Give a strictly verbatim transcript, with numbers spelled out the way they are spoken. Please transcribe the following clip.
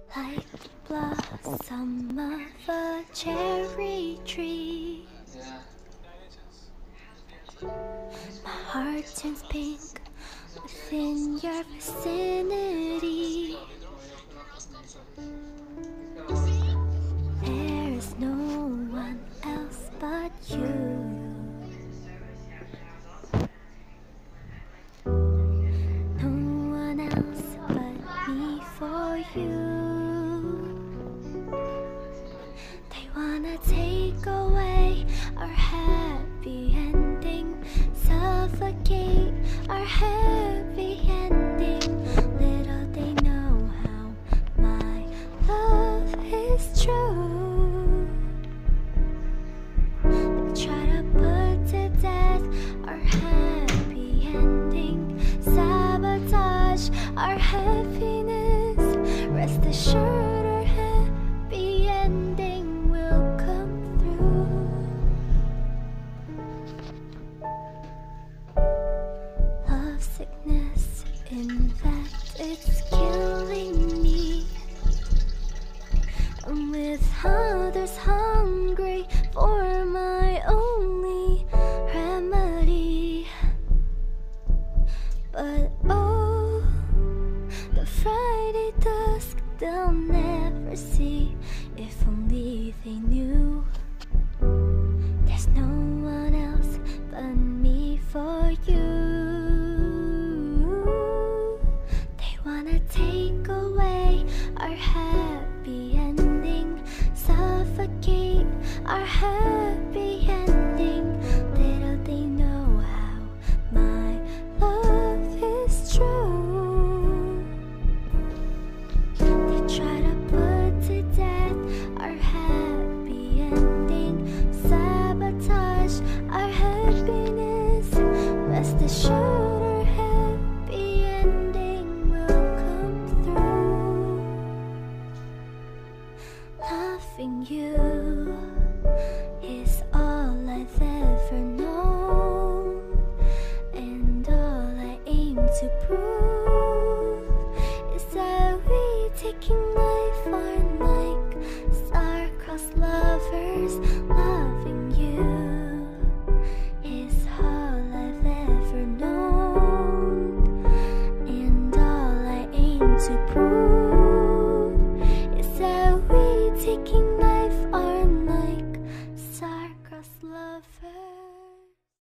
like the blossom of a cherry tree. My heart turns pink within your vicinity. There is no one else but you. No one else but me for you. They wanna take away our happy ending, suffocate our happy ending. Little they know how my love is true. They try to put to death our happy ending, sabotage our happiness. Rest assured our happy ending will come through. Love sickness, in fact it's killing me. I'm with others hungry for my only remedy. But oh, the Friday dusk they'll never see. If only they knew.